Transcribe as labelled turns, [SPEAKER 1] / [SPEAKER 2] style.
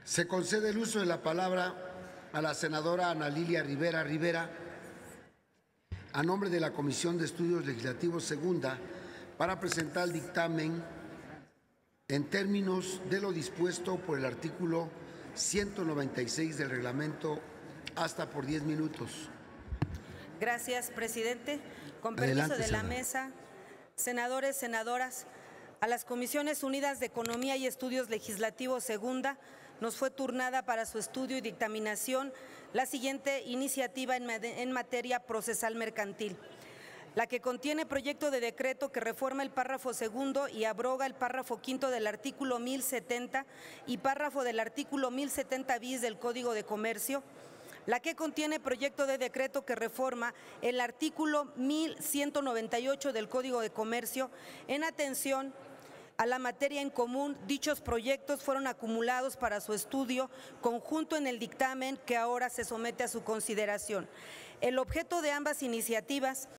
[SPEAKER 1] Se concede el uso de la palabra a la senadora Ana Lilia Rivera Rivera, a nombre de la Comisión de Estudios Legislativos Segunda, para presentar el dictamen en términos de lo dispuesto por el artículo 196 del reglamento, hasta por 10 minutos.
[SPEAKER 2] Gracias, presidente. Con permiso
[SPEAKER 1] Adelante,
[SPEAKER 2] de la
[SPEAKER 1] senadora.
[SPEAKER 2] mesa, senadores, senadoras, a las Comisiones Unidas de Economía y Estudios Legislativos Segunda nos fue turnada para su estudio y dictaminación la siguiente iniciativa en materia procesal mercantil, la que contiene proyecto de decreto que reforma el párrafo segundo y abroga el párrafo quinto del artículo 1070 y párrafo del artículo 1070 bis del Código de Comercio, la que contiene proyecto de decreto que reforma el artículo 1198 del Código de Comercio. En atención a la materia en común, dichos proyectos fueron acumulados para su estudio conjunto en el dictamen que ahora se somete a su consideración. El objeto de ambas iniciativas